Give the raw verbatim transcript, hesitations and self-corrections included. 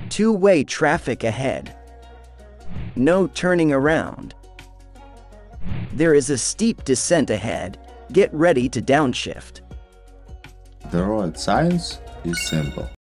Two-way traffic ahead. No turning around. There is a steep descent ahead. Get ready to downshift. The road science is simple.